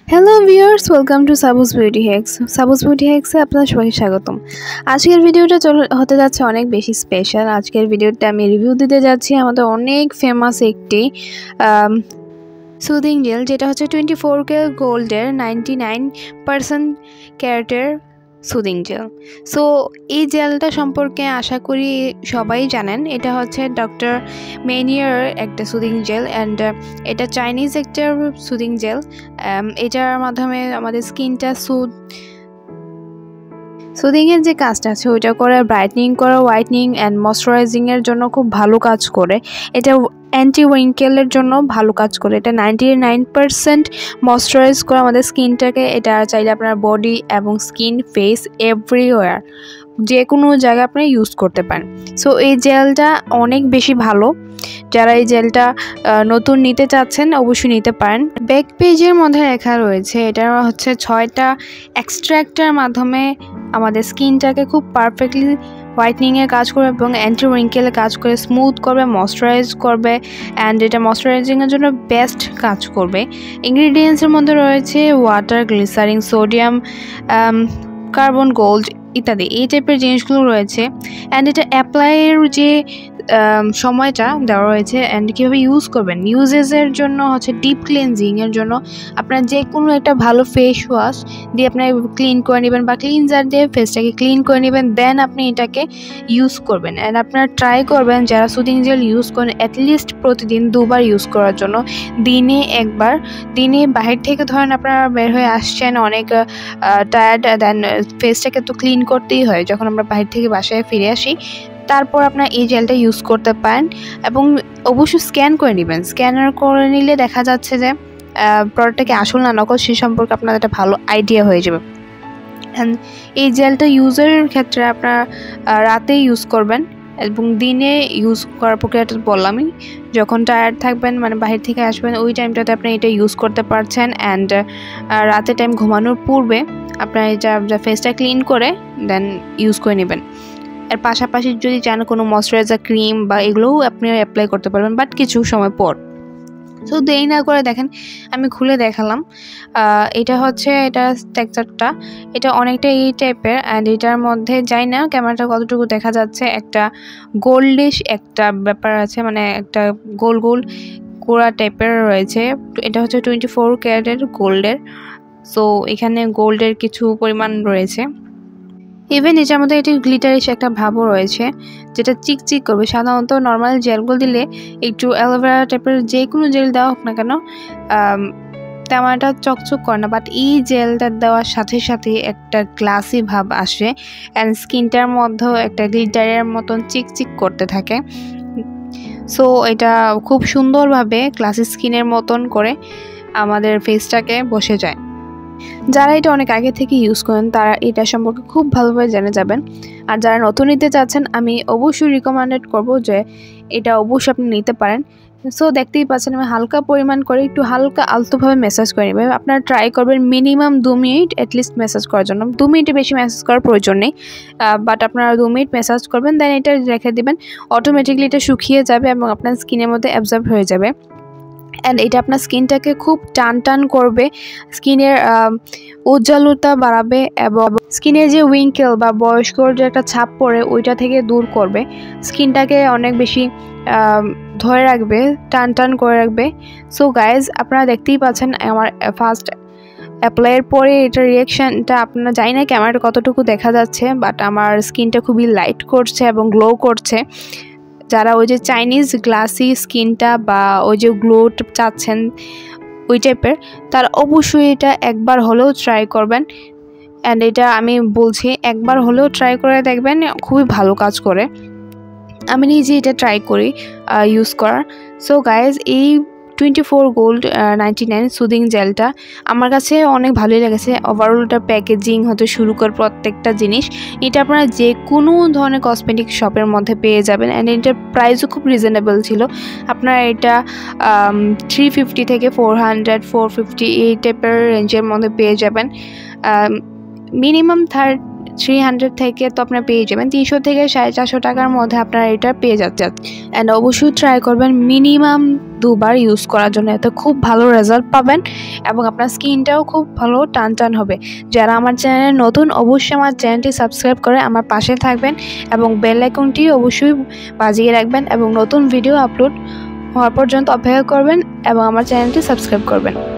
Hello viewers, welcome to Sabu's beauty hacks. Sabu's beauty হ্যাক্সে আপনাদের সবাইকে স্বাগতম। আজকের ভিডিওটা হতে যাচ্ছে অনেক বেশি স্পেশাল। আজকের ভিডিওতে আমি রিভিউ দিতে যাচ্ছি আমাদের অনেক ফেমাস একটি সুদিং জেল, যেটা হচ্ছে 24K গোল্ডের 99% ক্যারেটের সুদিং জেল। সো এই জেলটা সম্পর্কে আশা করি সবাই জানেন। এটা হচ্ছে ডক্টর মেনিয়ার একটা সুদিং জেল অ্যান্ড এটা চাইনিজ একটা সুদিং জেল। এটার মাধ্যমে আমাদের স্কিনটা সুদিংয়ের যে কাজটা আছে ওইটা করে, ব্রাইটনিং করা, হোয়াইটনিং অ্যান্ড ময়শ্চারাইজিংয়ের জন্য খুব ভালো কাজ করে। এটা অ্যান্টি উইঙ্কেলের জন্য ভালো কাজ করে। এটা 99% ময়শ্চারাইজ করে আমাদের স্কিনটাকে। এটা চাইলে আপনার বডি এবং স্কিন, ফেস, এভরিওয়্যার, যে কোনো জায়গায় আপনি ইউজ করতে পারেন। সো এই জেলটা অনেক বেশি ভালো। যারা এই জেলটা নতুন নিতে চাচ্ছেন অবশ্যই নিতে পারেন। ব্যাক পেজের মধ্যে লেখা রয়েছে এটা হচ্ছে 6টা এক্সট্র্যাক্টের মাধ্যমে আমাদের স্কিনটাকে খুব পারফেক্টলি হোয়াইটনিংয়ের কাজ করবে এবং অ্যান্টি উইঙ্কেলের কাজ করে, স্মুথ করবে, ময়শ্চারাইজ করবে অ্যান্ড এটা ময়শ্চারাইজিংয়ের জন্য বেস্ট কাজ করবে। ইনগ্রিডিয়েন্টসের মধ্যে রয়েছে water, glycerin, sodium, carbon gold ইত্যাদি এই টাইপের জিনিসগুলো রয়েছে। অ্যান্ড এটা অ্যাপ্লাইয়ের যে সময়টা দেওয়া রয়েছে অ্যান্ড কীভাবে ইউজ করবেন, ইউজেসের জন্য হচ্ছে ডিপ ক্লিনজিংয়ের জন্য আপনার যে কোনো একটা ভালো ফেস ওয়াশ দিয়ে আপনার ক্লিন করে নেবেন বা ক্লিনজার দিয়ে ফেসটাকে ক্লিন করে নেবেন, দেন আপনি এটাকে ইউজ করবেন। অ্যান্ড আপনারা ট্রাই করবেন যারা সুদিং জেল ইউজ করেন অ্যাটলিস্ট প্রতিদিন 2বার ইউজ করার জন্য। দিনে একবার, দিনে বাহির থেকে ধরেন আপনারা বের হয়ে আসছেন অনেক টায়ার্ড, দেন ফেসটাকে তো ক্লিন করতেই হয় যখন আমরা বাহির থেকে বাসায় ফিরে আসি। তারপর আপনার এই জেলটা ইউজ করতে পারেন এবং অবশ্যই স্ক্যান করে নেবেন। স্ক্যানার করে নিলে দেখা যাচ্ছে যে প্রোডাক্টটা কি আসল না নকল সে সম্পর্কে আপনার একটা ভালো আইডিয়া হয়ে যাবে। অ্যান্ড এই জেলটা ইউজের ক্ষেত্রে আপনারা রাতে ইউজ করবেন এবং দিনে ইউজ করার প্রক্রিয়াটা বললামই। যখন টায়ার্ড থাকবেন, মানে বাহির থেকে আসবেন, ওই টাইমটাতে আপনি এটা ইউজ করতে পারছেন। অ্যান্ড রাতে টাইম ঘুমানোর পূর্বে আপনার এটা ফেসটা ক্লিন করে দেন ইউজ করে নেবেন। এর পাশাপাশি যদি চান কোনো ময়শ্চারাইজার ক্রিম বা এগুলোও আপনি অ্যাপ্লাই করতে পারবেন, বাট কিছু সময় পর। সো দেরি না করে দেখেন আমি খুলে দেখালাম। এটা হচ্ছে টেক্সচারটা, এটা অনেকটা এই টাইপের। অ্যান্ড এটার মধ্যে যাই না ক্যামেরাটা কতটুকু দেখা যাচ্ছে, একটা গোল্ডিশ একটা ব্যাপার আছে, মানে একটা গোল গোল কোড়া টাইপের রয়েছে। এটা হচ্ছে 24 ক্যারেটের গোল্ডের। সো এখানে গোল্ডের কিছু পরিমাণ রয়েছে। ইভেন এটার মধ্যে একটি গ্লিটারিশ একটা ভাবও রয়েছে যেটা চিকচিক করবে। সাধারণত নর্মাল জেলগুলো দিলে একটু অ্যালোভেরা টাইপের যে কোনো জেল দেওয়া হোক না কেন তেমন একটা চকচক করে না, বাট এই জেলটা দেওয়ার সাথে সাথে একটা গ্লাসি ভাব আসে অ্যান্ড স্কিনটার মধ্যেও একটা গ্লিটারের মতন চিকচিক করতে থাকে। সো এটা খুব সুন্দরভাবে গ্লাসি স্কিনের মতন করে আমাদের ফেসটাকে বসে যায়। যারা এটা অনেক আগে থেকে ইউজ করেন তারা এটা সম্পর্কে খুব ভালোভাবে জেনে যাবেন। আর যারা নতুন নিতে চাচ্ছেন আমি অবশ্যই রিকমেন্ডেড করব যে এটা অবশ্যই আপনি নিতে পারেন। সো দেখতেই পাচ্ছেন আমি হালকা পরিমাণ করে একটু হালকা আলতোভাবে ম্যাসাজ করে নেবেন। আপনারা ট্রাই করবেন মিনিমাম 2 মিনিট অ্যাটলিস্ট ম্যাসাজ করার জন্য। 2 মিনিটে বেশি ম্যাসাজ করার প্রয়োজন নেই, বাট আপনারা 2 মিনিট ম্যাসাজ করবেন, দেন এটা রেখে দেবেন। অটোমেটিকলি এটা শুকিয়ে যাবে এবং আপনার স্কিনের মধ্যে অ্যাবজর্ব হয়ে যাবে। অ্যান্ড এটা আপনার স্কিনটাকে খুব টান করবে, স্কিনের উজ্জ্বলতা বাড়াবে এবং স্কিনের যে উইঙ্কেল বা বয়স্কর যে একটা ছাপ পড়ে ওইটা থেকে দূর করবে। স্কিনটাকে অনেক বেশি ধরে রাখবে, টান করে রাখবে। সো গাইজ আপনারা দেখতেই পাচ্ছেন আমার ফার্স্ট অ্যাপ্লাইয়ের পরে এটার রিয়াকশানটা আপনারা জানি না ক্যামেরাটা কতটুকু দেখা যাচ্ছে, বাট আমার স্কিনটা খুবই লাইট করছে এবং গ্লো করছে। যারা ওই যে চাইনিজ গ্লাসি স্কিনটা বা ওই যে গ্লো চাচ্ছেন ওই টাইপের, তারা অবশ্যই এটা একবার হলেও ট্রাই করবেন। অ্যান্ড এটা আমি বলছি একবার হলেও ট্রাই করে দেখবেন, খুবই ভালো কাজ করে। আমি নিজে এটা ট্রাই করি ইউজ করার। সো গাইজ এই 24 গোল্ড 99 সুদিং জেলটা আমার কাছে অনেক ভালোই লেগেছে। ওভারঅলটা প্যাকেজিং হতে শুরু করে প্রত্যেকটা জিনিস এটা আপনারা যে কোনো ধরনের কসমেটিক শপের মধ্যে পেয়ে যাবেন। অ্যান্ড এটার প্রাইসও খুব রিজনেবল ছিল। আপনারা এটা 350 থেকে 400 450 এই টাইপের রেঞ্জের মধ্যে পেয়ে যাবেন। মিনিমাম 300 থেকে তো আপনারা পেয়ে যাবেন, 300 থেকে 450 টাকার মধ্যে আপনারা এটা পেয়ে যাচ্ছেন। অ্যান্ড অবশ্যই ট্রাই করবেন মিনিমাম 2 বার ইউজ করার জন্য, এতে খুব ভালো রেজাল্ট পাবেন এবং আপনার স্কিনটাও খুব ভালো টান হবে। যারা আমার চ্যানেলে নতুন অবশ্যই আমার চ্যানেলটি সাবস্ক্রাইব করে আমার পাশে থাকবেন এবং বেল আইকনটি অবশ্যই বাজিয়ে রাখবেন এবং নতুন ভিডিও আপলোড হওয়ার পর্যন্ত অপেক্ষা করবেন এবং আমার চ্যানেলটি সাবস্ক্রাইব করবেন।